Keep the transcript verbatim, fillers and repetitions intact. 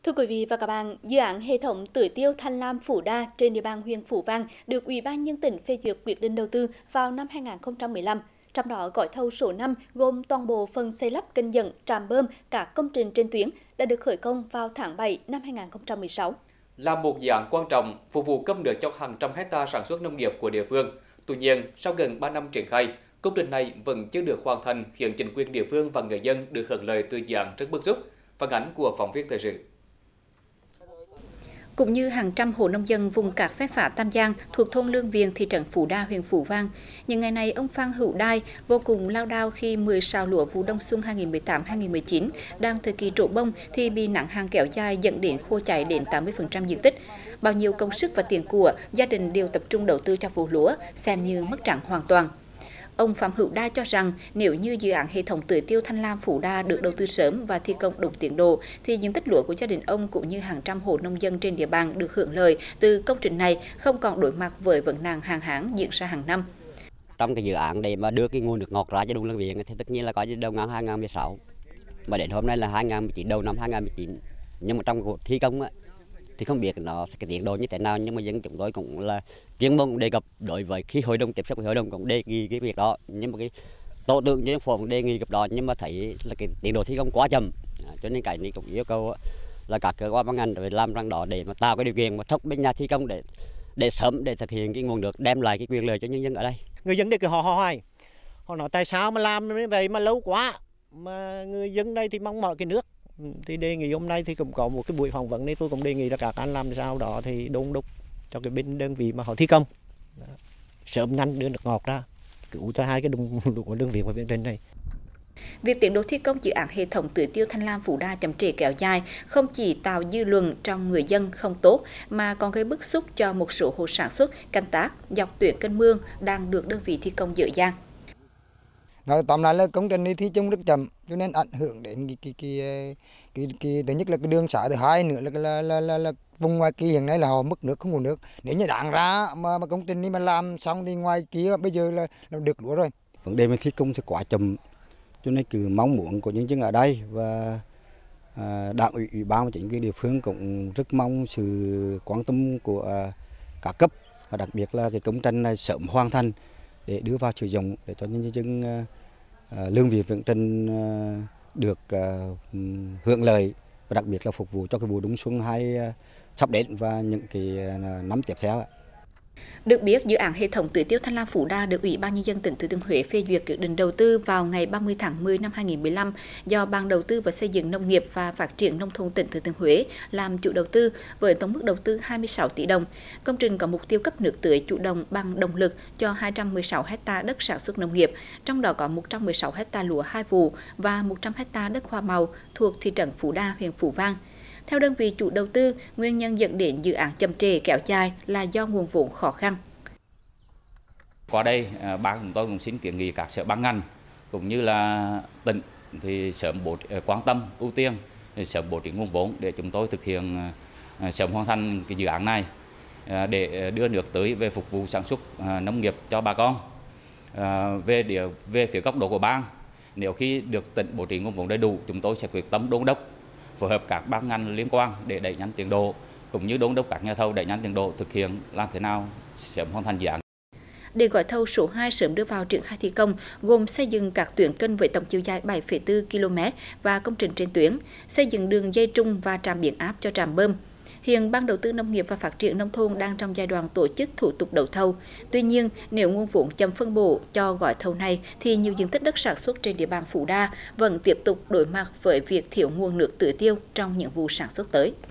Thưa quý vị và các bạn, dự án hệ thống tưới tiêu Thanh Lam Phủ Đa trên địa bàn huyện Phú Vang được Ủy ban nhân dân tỉnh phê duyệt quyết định đầu tư vào năm hai nghìn không trăm mười lăm. Trong đó, gói thầu số năm gồm toàn bộ phần xây lắp kênh dẫn, trạm bơm, các công trình trên tuyến đã được khởi công vào tháng bảy năm hai nghìn không trăm mười sáu. Là một dự án quan trọng phục vụ cấp nước cho hàng trăm hecta sản xuất nông nghiệp của địa phương. Tuy nhiên, sau gần ba năm triển khai, công trình này vẫn chưa được hoàn thành, khiến chính quyền địa phương và người dân được hưởng lợi từ dự án rất bức xúc. Phản ánh của phóng viên thời sự. Cũng như hàng trăm hộ nông dân vùng các phép phá Tam Giang thuộc thôn Lương Viền, thị trấn Phú Đa, huyện Phú Vang. Những ngày này, ông Phan Hữu Đai vô cùng lao đao khi mười sào lúa vụ đông xuân hai nghìn không trăm mười tám hai nghìn không trăm mười chín đang thời kỳ trổ bông thì bị nắng hạn kéo dài dẫn đến khô cháy đến tám mươi phần trăm diện tích. Bao nhiêu công sức và tiền của gia đình đều tập trung đầu tư cho vụ lúa, xem như mất trắng hoàn toàn. Ông Phạm Hữu Đa cho rằng nếu như dự án hệ thống tưới tiêu Thanh Lam Phủ Đa được đầu tư sớm và thi công đúng tiến độ, thì diện tích lúa của gia đình ông cũng như hàng trăm hộ nông dân trên địa bàn được hưởng lợi từ công trình này, không còn đối mặt với vấn nạn hạn hán diễn ra hàng năm. Trong cái dự án để mà đưa cái nguồn nước ngọt ra cho đồng Lương Viền thì tất nhiên là có đầu năm hai nghìn không trăm mười sáu, mà đến hôm nay là hai nghìn không trăm mười chín, đầu năm hai nghìn không trăm mười chín, nhưng mà trong cuộc thi công ấy, thì không biết nó cái tiến độ như thế nào, nhưng mà dân chúng tôi cũng là chuyên môn đề cập đối với khi hội đồng tiếp xúc với hội đồng cũng đề nghị cái việc đó, nhưng mà cái tổ trưởng nhân phòng đề nghị gặp đó, nhưng mà thấy là cái tiến độ thi công quá chậm, cho nên cái này cũng yêu cầu là các cơ quan ban ngành phải làm rằng đó để mà tạo cái điều kiện mà thúc bên nhà thi công để để sớm để thực hiện cái nguồn nước, đem lại cái quyền lợi cho nhân dân ở đây. Người dân đây cứ họ hoài, họ nói tại sao mà làm như vậy mà lâu quá, mà người dân đây thì mong mỏi cái nước. Thì đề nghị hôm nay thì cũng có một cái buổi phỏng vấn, nên tôi cũng đề nghị là các anh làm sao đó thì đôn đốc cho cái bên đơn vị mà họ thi công sớm nhanh đưa nước ngọt ra cứu cho hai cái đồng của đơn vị và bên trên này. Việc tiến độ thi công dự án hệ thống tưới tiêu Thanh Lam Phủ Đa chậm trễ kéo dài không chỉ tạo dư luận trong người dân không tốt mà còn gây bức xúc cho một số hộ sản xuất canh tác dọc tuyến kênh mương đang được đơn vị thi công dở dang. Nói tóm lại là công trình này thi công rất chậm, cho nên ảnh hưởng đến cái cái cái cái, cái thứ nhất là cái đường xá, thứ hai nữa là là, là, là, là vùng ngoài kia hiện nay là họ mất nước, không có nước. Nếu như đáng ra mà, mà công trình này mà làm xong thì ngoài kia bây giờ là, là được lúa rồi. Vấn đề mà thi công thì quá chậm, cho nên cứ mong muốn của nhân dân ở đây và à, đảng ủy, ủy ban và chính quyền địa phương cũng rất mong sự quan tâm của à, các cấp, và đặc biệt là cái công trình này sớm hoàn thành để đưa vào sử dụng để cho nhân dân à, Lương Viền Vĩnh Tân à, được à, hưởng lợi, và đặc biệt là phục vụ cho cái vụ đông xuân hai à, sắp đến và những cái à, năm tiếp theo. Được biết, dự án hệ thống tưới tiêu Thanh Lam Phủ Đa được Ủy ban nhân dân tỉnh Thừa Thiên Huế phê duyệt quyết định đầu tư vào ngày ba mươi tháng mười năm hai nghìn không trăm mười lăm do Ban Đầu tư và Xây dựng Nông nghiệp và Phát triển Nông thôn tỉnh Thừa Thiên Huế làm chủ đầu tư với tổng mức đầu tư hai mươi sáu tỷ đồng. Công trình có mục tiêu cấp nước tưới chủ động bằng động lực cho hai trăm mười sáu ha đất sản xuất nông nghiệp, trong đó có một trăm mười sáu ha lúa hai vụ và một trăm ha đất hoa màu thuộc thị trấn Phú Đa, huyện Phú Vang. Theo đơn vị chủ đầu tư, nguyên nhân dẫn đến dự án chậm trễ kéo dài là do nguồn vốn khó khăn. Qua đây, ban chúng tôi cũng xin kiến nghị các sở ban ngành cũng như là tỉnh thì sớm bố quan tâm ưu tiên sớm bố trí nguồn vốn để chúng tôi thực hiện sớm hoàn thành cái dự án này để đưa nước tưới về phục vụ sản xuất nông nghiệp cho bà con. Về địa, về phía góc độ của ban, nếu khi được tỉnh bố trí nguồn vốn đầy đủ, chúng tôi sẽ quyết tâm đôn đốc phối hợp các ban ngành liên quan để đẩy nhanh tiến độ, cũng như đôn đốc các nhà thầu đẩy nhanh tiến độ thực hiện làm thế nào sớm hoàn thành dự án. Để gói thầu số hai sớm đưa vào triển khai thi công, gồm xây dựng các tuyến kênh với tổng chiều dài bảy phẩy bốn ki lô mét và công trình trên tuyến, xây dựng đường dây trung và trạm biến áp cho trạm bơm. Hiện Ban Đầu tư Nông nghiệp và Phát triển Nông thôn đang trong giai đoạn tổ chức thủ tục đấu thầu. Tuy nhiên, nếu nguồn vốn chậm phân bổ cho gói thầu này, thì nhiều diện tích đất sản xuất trên địa bàn Phú Đa vẫn tiếp tục đối mặt với việc thiếu nguồn nước tưới tiêu trong những vụ sản xuất tới.